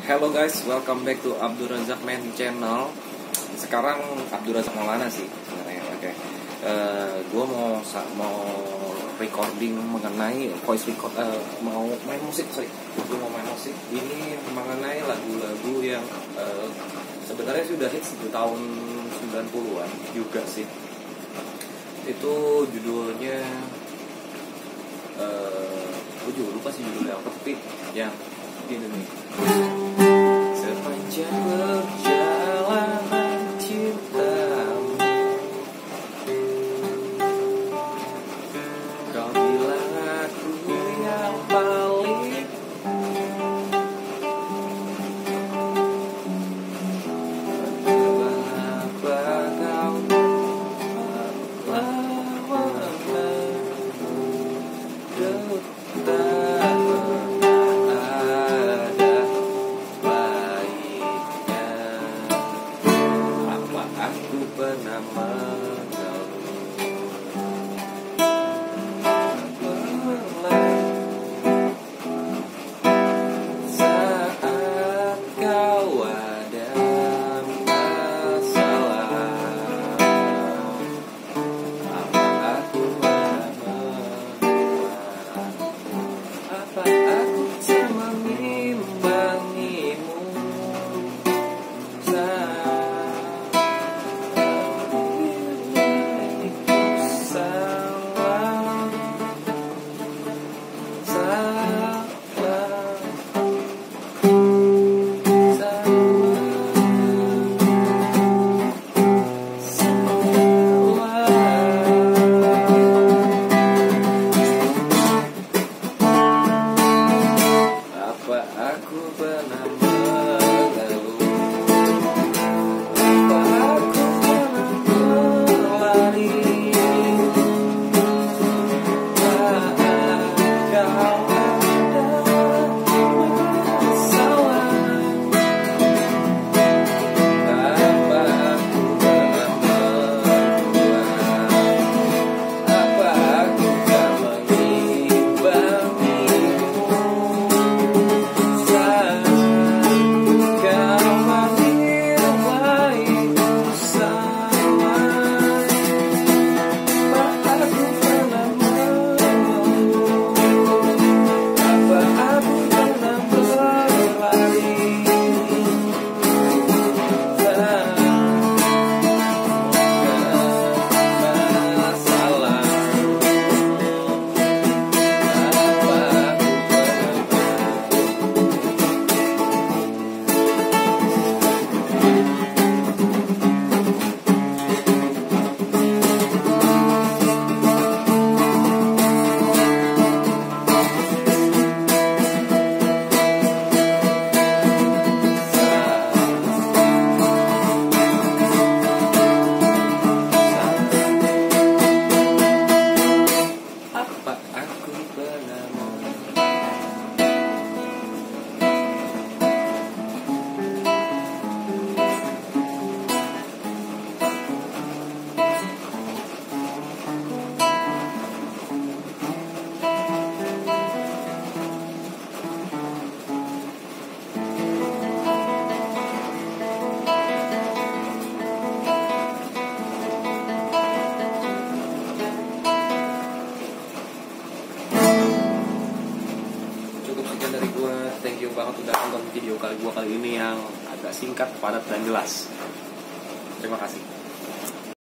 Hello guys, welcome back to Abdul Razak Main Channel. Sekarang Abdul Razak Maulana sih sebenarnya. Oke. Gue mau recording mengenai voice record, mau main musik, sorry. Gue mau main musik. Ini mengenai lagu-lagu yang sebenarnya sudah hits di tahun 90-an juga sih. Itu judulnya gue juga lupa sih judulnya apa, tapi yang ini nih. Sepanjang perjalanan cintamu, kau bilang aku yang paling. Mengapa kau aku pernah mengeluh saat kau ada masalah. Apa aku pernah mengeluh? Apa aku tak mengimbangimu aku pernah mengeluh? Apa aku pernah berlari saat kau ada masalah? Apa aku pernah membuat? Apa aku tak mengimbangimu? Dari gue, thank you banget udah nonton video gue kali ini yang agak singkat, padat, dan jelas. Terima kasih.